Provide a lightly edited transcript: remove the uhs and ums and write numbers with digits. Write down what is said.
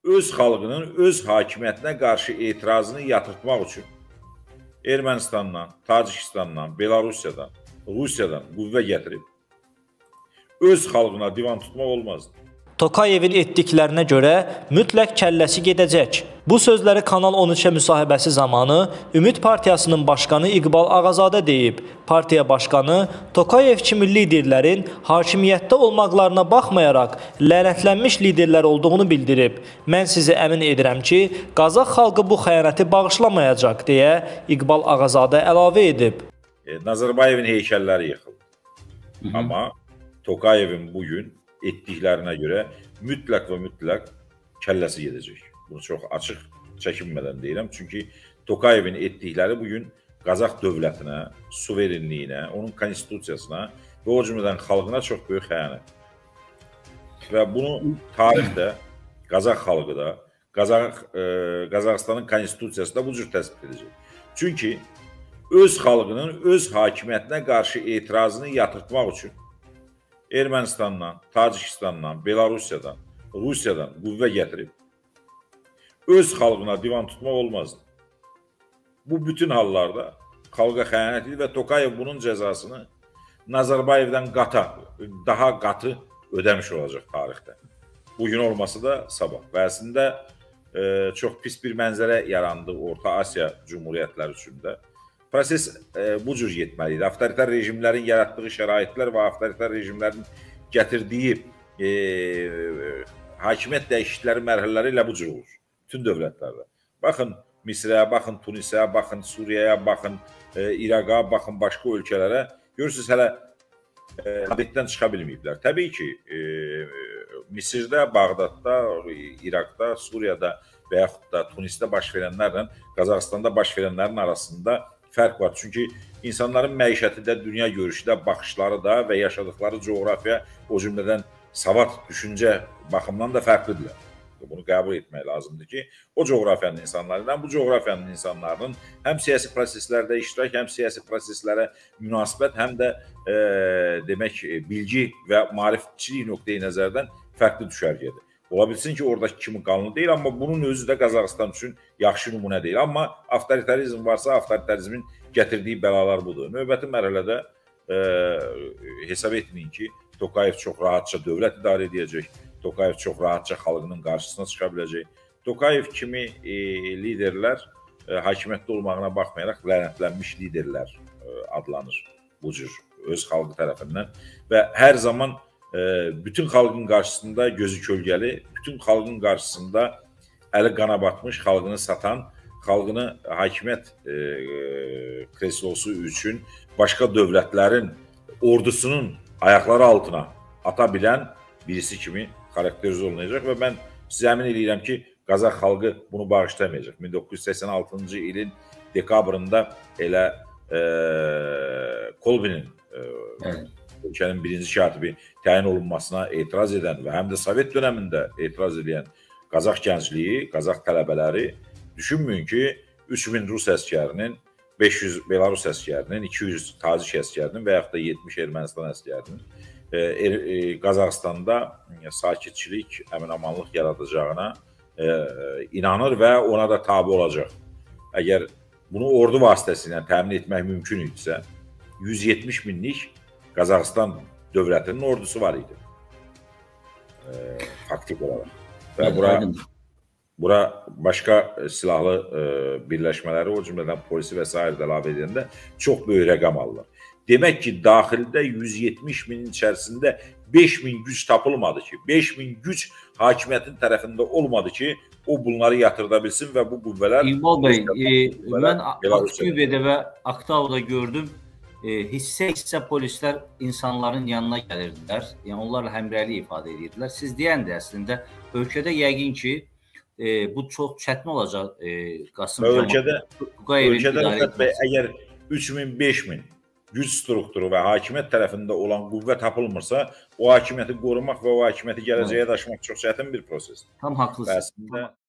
öz xalqının öz hakimiyyətinə qarşı etirazını yatırtmaq üçün Ermənistandan, Tacikistandan, Belarusiyadan, Rusiyadan qüvvə gətirib öz xalqına divan tutmaq olmazdı. Tokayevin etdiklərinə görə mütləq kəlləsi gedəcək. Bu sözləri Kanal 13-ə müsahibəsi zamanı Ümid Partiyasının başqanı İqbal Ağazadə deyib. Partiya başqanı Tokayev kimi liderlərin hakimiyyətdə olmaqlarına baxmayaraq lənətlənmiş liderlər olduğunu bildirib. Mən sizi əmin edirəm ki, Qazax xalqı bu xəyanəti bağışlamayacaq deyə İqbal Ağazadə əlavə edib. Nazarbayevin heykəlləri yıxıldı. Amma Tokayevin bugün etdiklərinə görə mütləq və mütləq kəlləsi gedəcək. Bunu çox açıq çəkinmədən deyirəm. Çünki Tokayevin etdikləri bugün Qazax dövlətinə, suverenliyinə, onun konstitusiyasına və o cümlədən xalqına çox böyük xəyanət. Və bunu tarixdə Qazax xalqı da, Qazaxıstanın konstitusiyası da bu cür təsbit edəcək. Çünki öz xalqının öz hakimiyyətinə qarşı etirazını yatırtmaq üçün Ermənistandan, Tacikistandan, Belarusiyadan, Rusiyadan qüvvə gətirib öz xalqına divan tutmaq olmazdı. Bu bütün hallarda xalqa xəyanət idi və Tokayev bunun cəzasını Nazarbayevdən daha qatı ödəmiş olacaq tarixdə. Bugün olması da sabah. Və əslində çox pis bir mənzərə yarandı Orta Asiya Cumhuriyyətləri üçün də. Proses bu cür getməliydi. Avtoritar rejimlərin yaratdığı şəraitlər və avtoritar rejimlərin gətirdiyi hakimiyyət dəyişiklikləri mərhələləri ilə bu cür olur. Bütün dövlətlərdə. Baxın Misrə, baxın Tunisə, baxın Suriyaya, baxın İraqa, baxın başqa ölkələrə. Görürsünüz, hələ adətdən çıxa bilməyiblər. Təbii ki, Misirdə, Bağdadda, İraqda, Suriyada və yaxud da Tunisdə baş verənlərlə Qazaxıstanda baş verənlərin arasında fərq var. Çünki insanların məişəti də, dünya görüşü də, baxışları da və yaşadıkları coğrafiya, o cümlədən savad, düşüncə baxımdan da fərqlidirlər. Bunu qəbul etmək lazımdır ki, o coğrafiyanın insanlarından, bu coğrafiyanın insanlarının həm siyasi proseslərdə iştirak, həm siyasi proseslərə münasibət, həm də demək, bilgi və maarifçilik nöqteyi nəzərdən fərqli düşərgədir. Ola bilsin ki, oradakı kimi qanunu deyil, amma bunun özü də Qazaxıstan üçün yaxşı nümunə deyil. Amma avtoritarizm varsa, avtoritarizmin gətirdiyi bəlalar budur. Növbəti mərhələdə hesab etməyin ki, Tokayev çox rahatça dövlət idarə edəcək, Tokayev çox rahatça xalqının qarşısına çıxa biləcək. Tokayev kimi liderlər hakimiyyətdə olmağına baxmayaraq lənətlənmiş liderlər adlanır bu cür öz xalqı tərəfindən və hər zaman bütün xalqın qarşısında gözü kölgəli, bütün xalqın qarşısında əli qana batmış, xalqını satan, xalqını hakimiyyət kreslosu üçün başqa dövlətlərin ordusunun ayaqları altına ata bilən birisi kimi xarakterize olunacaq və mən sizə əmin edirəm ki, Qazax xalqı bunu bağışlamayacaq. 1986-cı ilin dekabrında elə Kolbinin ölkənin birinci katibi təyin olunmasına etiraz edən və həm də Sovet dönəmində etiraz edən Qazax gəncliyi, Qazax tələbələri düşünməyin ki, 3000 Rus əskərinin, 500 Belarus əskərinin, 200 Tacik əskərinin və yaxud da 70 Ermənistan əskərinin Qazaxıstanda sakitçilik, əmin-amanlıq yaradacağına inanır və ona da tabi olacaq. Əgər bunu ordu vasitəsilə təmin etmək mümkün idisə, 170 minlik Qazaxıstan dövlətinin ordusu var idi. Faktik olaraq. Və bura başqa silahlı birləşmələri, o cümlədən polisi və s. əlavə edəndə çox böyük rəqam alırlar. Demək ki, daxildə 170 minin içərisində 5000 güc tapılmadı ki, 5000 güc hakimiyyətin tərəfində olmadı ki, o bunları yatırda bilsin və bu qüvvələr... İqbal bəy, mən Aktiviyədə və Aktavda gördüm, hissə-hissə polislər insanların yanına gəlirdilər, yəni onlarla həmrəylik ifadə edirdilər. Siz deyən də əslində, ölkədə yəqin ki, bu çox çətin olacaq Qasım Ölkədə əgər 3000-5000 güc strukturu və hakimiyyət tərəfində olan qüvvə tapılmırsa, o hakimiyyəti qorumaq və o hakimiyyəti gələcəyə daşımaq çox çətin bir prosesdir. Tam haqlısınız.